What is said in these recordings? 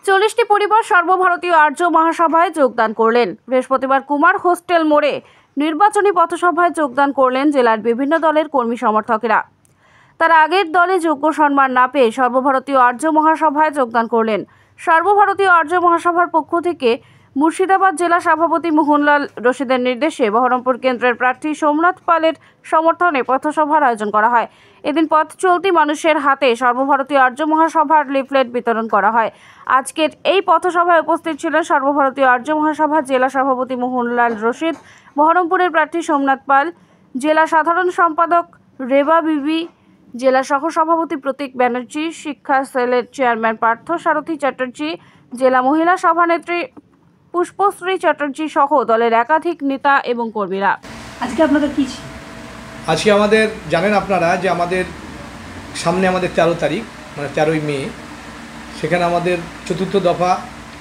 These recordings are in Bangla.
40টি পরিবার সর্বভারতীয় আর্য মহাসভায় যোগদান করলেন। বৃহস্পতিবার কুমার হোস্টেল মোড়ে নির্বাচনী পথসভায় যোগদান করলেন জেলার বিভিন্ন দলের কর্মী সমর্থকেরা। তারা আগের দলে যোগ্য সম্মান না পেয়ে সর্বভারতীয় আর্য মহাসভায় যোগদান করলেন। সর্বভারতীয় আর্য মহাসভার পক্ষ থেকে মুর্শিদাবাদ জেলা সভাপতি মোহনলাল রশিদের নির্দেশে বহরমপুর কেন্দ্রের প্রার্থী সোমনাথ পালের সমর্থনে পথসভার আয়োজন করা হয়। এদিন পথ চলতি মানুষের হাতে সর্বভারতীয় আর্য মহাসভার লিফলেট বিতরণ করা হয়। আজকের এই পথসভায় উপস্থিত ছিলেন সর্বভারতীয় আর্য মহাসভার জেলা সভাপতি মোহনলাল রশিদ, বহরমপুরের প্রার্থী সোমনাথ পাল, জেলা সাধারণ সম্পাদক রেবা বিবি, জেলা সহসভাপতি প্রতীক ব্যানার্জি, শিক্ষা সেলের চেয়ারম্যান পার্থ সারথী চ্যাটার্জি, জেলা মহিলা সভানেত্রী পুষ্পশ্রী চ্যাটার্জি সহ দলের একাধিক নেতা এবং কর্মীরা। আজকে আপনাদের কি ছিল? আজকে আমাদের জানেন আপনারা যে আমাদের সামনে আমাদের 13 তারিখ মানে 13ই মে, সেখানে আমাদের চতুর্থ দফা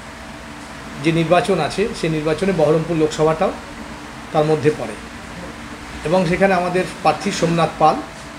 যে নির্বাচন আছে সেই নির্বাচনে বহরমপুর লোকসভাটাও তার মধ্যে পড়ে এবং সেখানে আমাদের প্রার্থী সোমনাথ পাল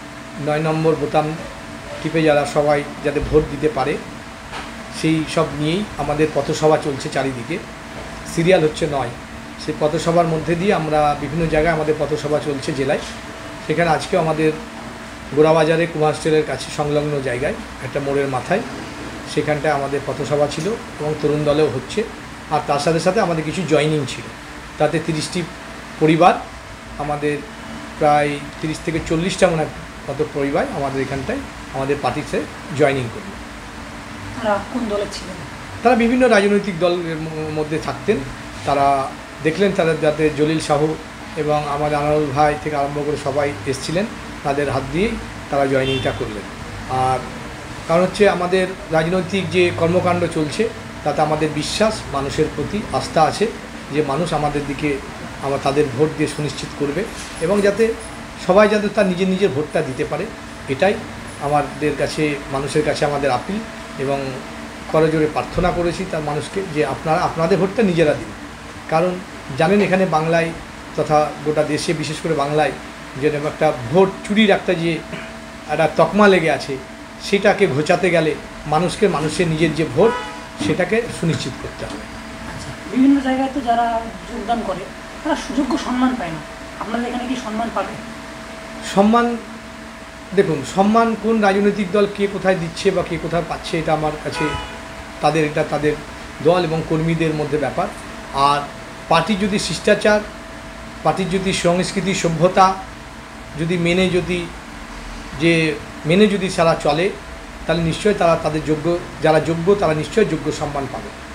9 নম্বর বোতাম টিপে যারা সবাই যাতে ভোট দিতে পারে সেই সব নিয়েই আমাদের পথসভা চলছে। চারিদিকে সিরিয়াল হচ্ছে 9, সেই পথসভার মধ্যে দিয়ে আমরা বিভিন্ন জায়গায় আমাদের পথসভা চলছে জেলায়। সেখানে আজকেও আমাদের গোড়াবাজারে কুমার হোস্টেলের কাছে সংলগ্ন জায়গায় একটা মোড়ের মাথায় সেখানটায় আমাদের পথসভা ছিল এবং তরুণ দলেও হচ্ছে। আর তার সাথে সাথে আমাদের কিছু জয়েনিং ছিল, তাতে 30টি পরিবার, আমাদের প্রায় 30 থেকে 40টা মতো পরিবার আমাদের এখানটায় আমাদের পার্টিতে জয়েনিং করল। তারা কোন দলে ছিলেন? তারা বিভিন্ন রাজনৈতিক দলের মধ্যে থাকতেন। তারা দেখলেন তাদের যাতে জলিল সাহু এবং আমাদের আনারুল ভাই থেকে আরম্ভ করে সবাই এসেছিলেন, তাদের হাত দিয়েই তারা জয়েনিংটা করলেন। আর কারণ হচ্ছে আমাদের রাজনৈতিক যে কর্মকাণ্ড চলছে তাতে আমাদের বিশ্বাস, মানুষের প্রতি আস্থা আছে যে মানুষ আমাদের দিকে তাদের ভোট দিয়ে সুনিশ্চিত করবে এবং যাতে সবাই যাতে তার নিজের নিজের ভোটটা দিতে পারে, এটাই আমাদের কাছে মানুষের কাছে আমাদের আপিল এবং করজোড়ে প্রার্থনা করেছি তার মানুষকে যে আপনারা আপনাদের ভোটটা নিজেরা দিন। কারণ জানেন এখানে বাংলায় তথা গোটা দেশে বিশেষ করে বাংলায় যে একটা ভোট চুরির একটা তকমা লেগে আছে, সেটাকে ঘোচাতে গেলে মানুষের নিজের যে ভোট সেটাকে সুনিশ্চিত করতে হবে। বিভিন্ন জায়গায় তো যারা যোগদান করে তারা সুযোগ্য সম্মান পায় না, আপনাদের এখানে কি সম্মান পাবে? সম্মান দেখুন, সম্মান কোন রাজনৈতিক দল কে কোথায় দিচ্ছে বা কে কোথায় পাচ্ছে এটা আমার কাছে এটা তাদের দল এবং কর্মীদের মধ্যে ব্যাপার। আর পার্টির যদি শিষ্টাচার, পার্টির যদি সংস্কৃতি সভ্যতা যদি মেনে যদি সারা চলে, তাহলে নিশ্চয়ই তারা তাদের যারা যোগ্য তারা নিশ্চয়ই যোগ্য সম্মান পাবে।